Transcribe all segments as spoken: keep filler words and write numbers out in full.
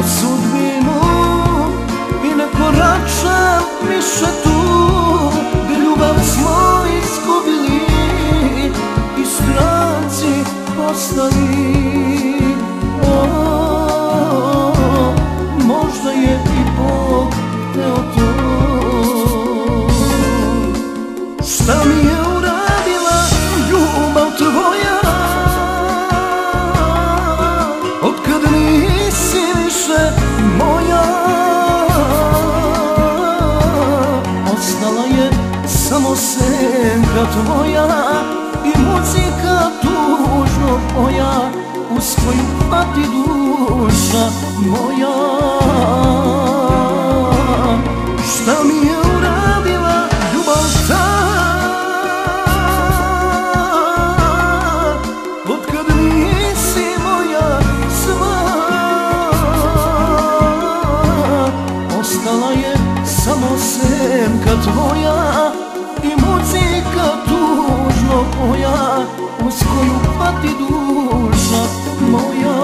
sudbinu i ne koračam više tu gdje ljubav smo izgubili i stranci postali. Možda je i Bog hteo to. Šta mi je uradila ljubav tvoja, otkad nisi više moja? Ostala je samo senka tvoja i muzika tužno poja, uz koju pati duša moja. Šta mi je uradila ljubav ta, otkad nisi moja sva? Ostala je samo senka tvoja i muzika tužno poja, uz koju pati duša moja.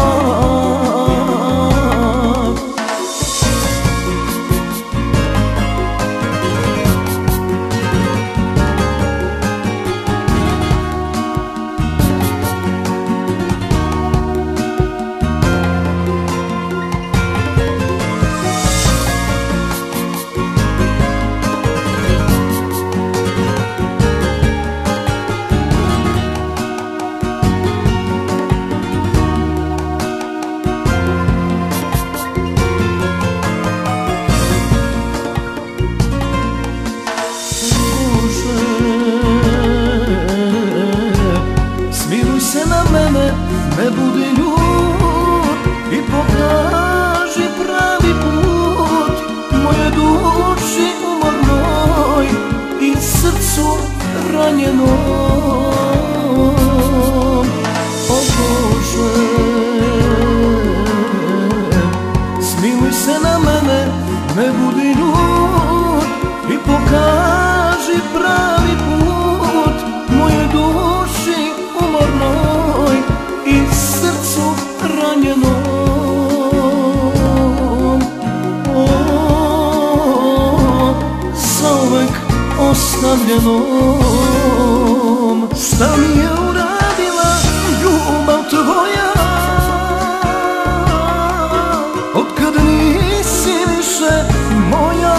Ne budi ljud i pokaži pravi put moje duši umornoj i srcu ranjenom. O Bože, smiluj se na mene, ne budi ljud i pokaži pravi put moje duši umornoj i srcu ranjenom. O, zauvek ostavljenom. Šta mi je uradila ljubav tvoja, otkad nisi više moja?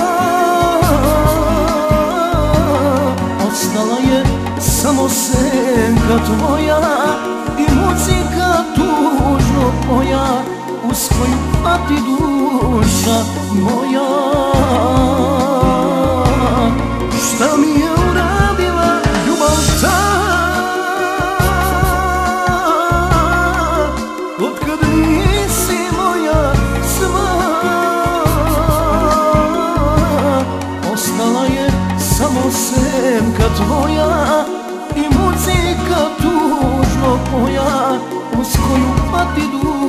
Ostala je samo senka tvoja i muzika tužno poja, uz koju pati duša moja. Šta mi je uradila ljubav ta, otkad nisi moja sva? Ostala je samo senka tvoja i muzika tužno poja, uz koju pati duša